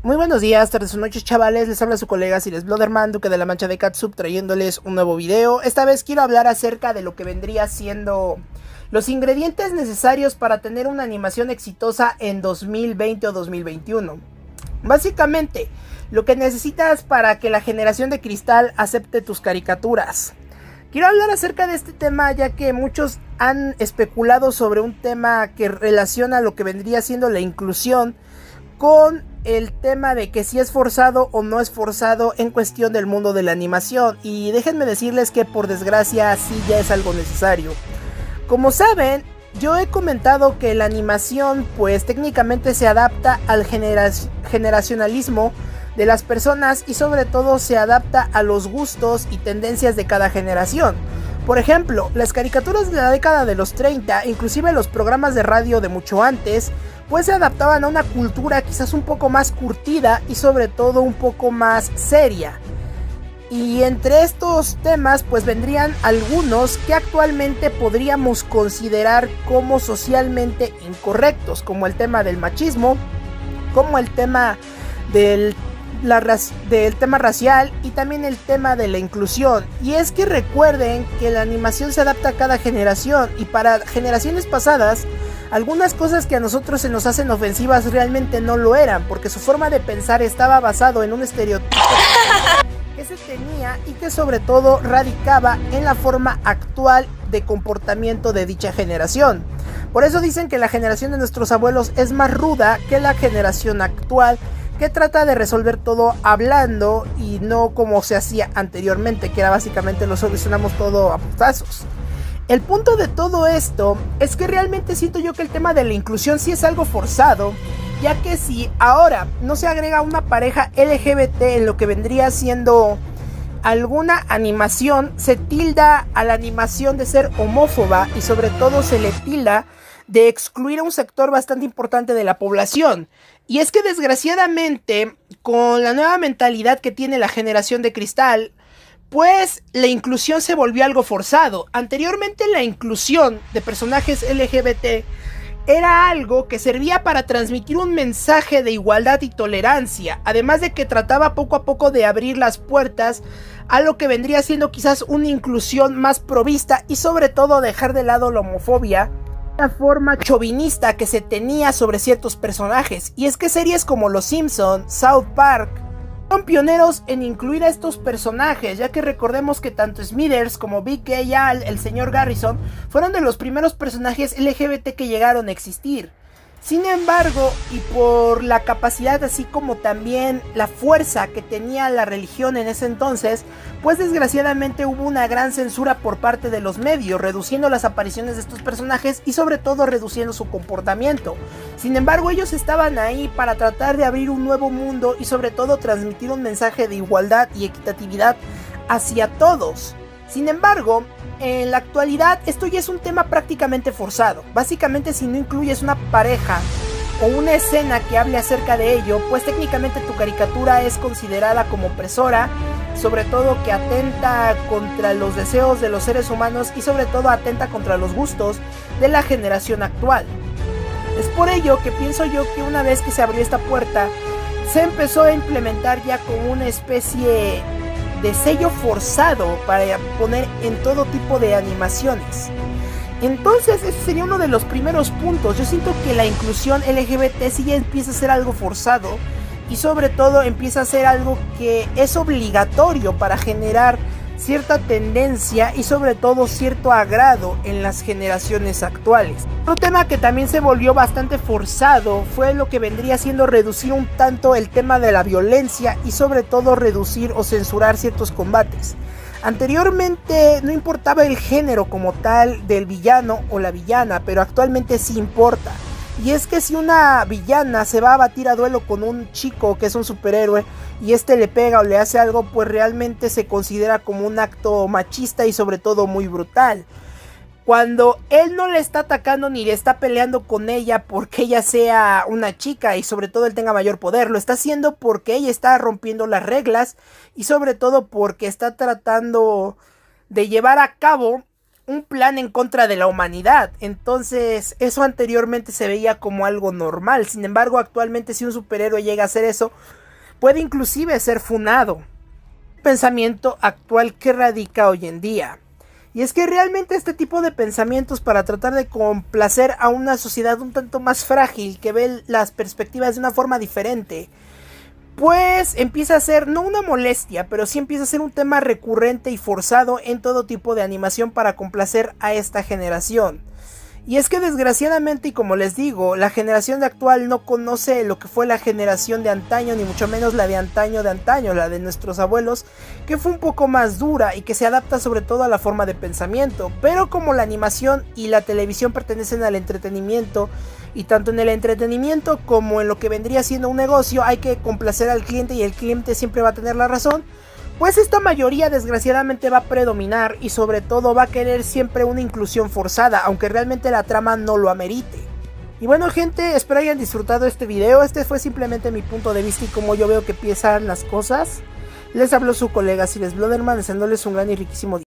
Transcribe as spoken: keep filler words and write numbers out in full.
Muy buenos días, tardes o noches, chavales. Les habla su colega Siles Bloderman, Duque de la Mancha de Catsup, trayéndoles un nuevo video. Esta vez quiero hablar acerca de lo que vendría siendo los ingredientes necesarios para tener una animación exitosa en dos mil veinte o dos mil veintiuno. Básicamente, lo que necesitas para que la generación de cristal acepte tus caricaturas. Quiero hablar acerca de este tema ya que muchos han especulado sobre un tema que relaciona lo que vendría siendo la inclusión con el tema de que si es forzado o no es forzado en cuestión del mundo de la animación. Y déjenme decirles que por desgracia sí ya es algo necesario. Como saben, yo he comentado que la animación pues técnicamente se adapta al genera generacionalismo de las personas y sobre todo se adapta a los gustos y tendencias de cada generación. Por ejemplo, las caricaturas de la década de los treinta, inclusive los programas de radio de mucho antes, pues se adaptaban a una cultura quizás un poco más curtida y sobre todo un poco más seria. Y entre estos temas pues vendrían algunos que actualmente podríamos considerar como socialmente incorrectos, como el tema del machismo, como el tema del La del tema racial y también el tema de la inclusión. Y es que recuerden que la animación se adapta a cada generación y para generaciones pasadas algunas cosas que a nosotros se nos hacen ofensivas realmente no lo eran, porque su forma de pensar estaba basado en un estereotipo que se tenía y que sobre todo radicaba en la forma actual de comportamiento de dicha generación. Por eso dicen que la generación de nuestros abuelos es más ruda que la generación actual, que trata de resolver todo hablando y no como se hacía anteriormente, que era básicamente lo solucionamos todo a putazos. El punto de todo esto es que realmente siento yo que el tema de la inclusión sí es algo forzado, ya que si ahora no se agrega una pareja L G B T en lo que vendría siendo alguna animación, se tilda a la animación de ser homófoba y sobre todo se le tilda de excluir a un sector bastante importante de la población. Y es que desgraciadamente, con la nueva mentalidad que tiene la generación de cristal, pues la inclusión se volvió algo forzado. Anteriormente la inclusión de personajes L G B T era algo que servía para transmitir un mensaje de igualdad y tolerancia, además de que trataba poco a poco de abrir las puertas a lo que vendría siendo quizás una inclusión más provista y sobre todo dejar de lado la homofobia, la forma chauvinista que se tenía sobre ciertos personajes. Y es que series como Los Simpson, South Park, son pioneros en incluir a estos personajes, ya que recordemos que tanto Smithers como Big Gay Al, el señor Garrison, fueron de los primeros personajes L G B T que llegaron a existir. Sin embargo, y por la capacidad así como también la fuerza que tenía la religión en ese entonces, pues desgraciadamente hubo una gran censura por parte de los medios, reduciendo las apariciones de estos personajes y sobre todo reduciendo su comportamiento. Sin embargo, ellos estaban ahí para tratar de abrir un nuevo mundo y sobre todo transmitir un mensaje de igualdad y equitatividad hacia todos. Sin embargo, en la actualidad esto ya es un tema prácticamente forzado. Básicamente, si no incluyes una pareja o una escena que hable acerca de ello, pues técnicamente tu caricatura es considerada como opresora, sobre todo que atenta contra los deseos de los seres humanos y sobre todo atenta contra los gustos de la generación actual. Es por ello que pienso yo que una vez que se abrió esta puerta, se empezó a implementar ya como una especie de sello forzado para poner en todo tipo de animaciones. Entonces ese sería uno de los primeros puntos. Yo siento que la inclusión L G B T sí ya empieza a ser algo forzado y sobre todo empieza a ser algo que es obligatorio para generar cierta tendencia y sobre todo cierto agrado en las generaciones actuales. Otro tema que también se volvió bastante forzado fue lo que vendría siendo reducir un tanto el tema de la violencia y sobre todo reducir o censurar ciertos combates. Anteriormente no importaba el género como tal del villano o la villana, pero actualmente sí importa. Y es que si una villana se va a batir a duelo con un chico que es un superhéroe y este le pega o le hace algo, pues realmente se considera como un acto machista y sobre todo muy brutal. Cuando él no le está atacando ni le está peleando con ella porque ella sea una chica y sobre todo él tenga mayor poder, lo está haciendo porque ella está rompiendo las reglas y sobre todo porque está tratando de llevar a cabo un plan en contra de la humanidad. Entonces eso anteriormente se veía como algo normal. Sin embargo, actualmente si un superhéroe llega a hacer eso, puede inclusive ser funado. Pensamiento actual que radica hoy en día. Y es que realmente este tipo de pensamientos para tratar de complacer a una sociedad un tanto más frágil, que ve las perspectivas de una forma diferente, pues empieza a ser no una molestia, pero sí empieza a ser un tema recurrente y forzado en todo tipo de animación para complacer a esta generación. Y es que desgraciadamente, y como les digo, la generación de actual no conoce lo que fue la generación de antaño, ni mucho menos la de antaño de antaño, la de nuestros abuelos, que fue un poco más dura y que se adapta sobre todo a la forma de pensamiento. Pero como la animación y la televisión pertenecen al entretenimiento, y tanto en el entretenimiento como en lo que vendría siendo un negocio hay que complacer al cliente y el cliente siempre va a tener la razón, pues esta mayoría desgraciadamente va a predominar y sobre todo va a querer siempre una inclusión forzada, aunque realmente la trama no lo amerite. Y bueno gente, espero hayan disfrutado este video. Este fue simplemente mi punto de vista y cómo yo veo que empiezan las cosas. Les habló su colega Siles Bloderman, deseándoles un gran y riquísimo día.